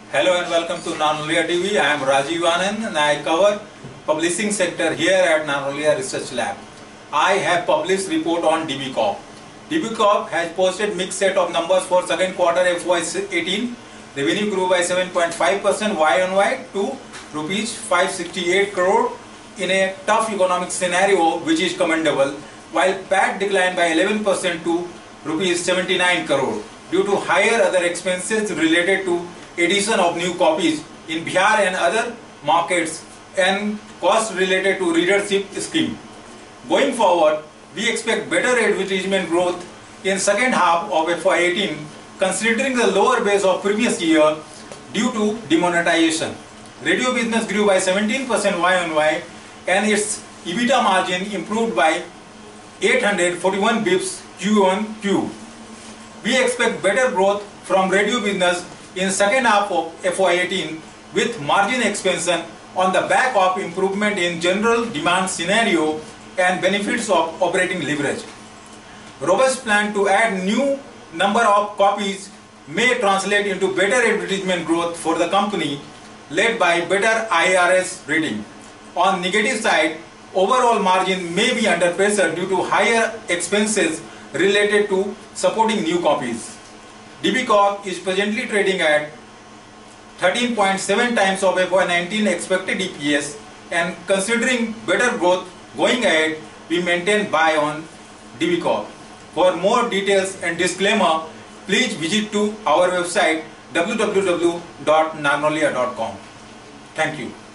Hello and welcome to Narnolia TV. I am Rajiv Anand and I cover publishing sector here at Narnolia Research Lab. I have published report on DBCORP. DBCORP has posted mixed set of numbers for second quarter FY18. Revenue grew by 7.5% Y-on-Y to rupees 568 crore in a tough economic scenario, which is commendable, while PAT declined by 11% to rupees 79 crore due to higher other expenses related to addition of new copies in Bihar and other markets and costs related to readership scheme. Going forward, we expect better advertisement growth in second half of FY18 considering the lower base of previous year due to demonetization. Radio business grew by 17% Y-on-Y and its EBITDA margin improved by 841 bps Q-on-Q. We expect better growth from radio business in second half of FY18 with margin expansion on the back of improvement in general demand scenario and benefits of operating leverage. Robust plan to add new number of copies may translate into better advertisement growth for the company led by better IRS rating. On negative side, overall margin may be under pressure due to higher expenses related to supporting new copies. DBCORP is presently trading at 13.7 times of FY19 expected EPS, and considering better growth going ahead, we maintain buy on DBCORP. For more details and disclaimer, please visit to our website www.narnolia.com. Thank you.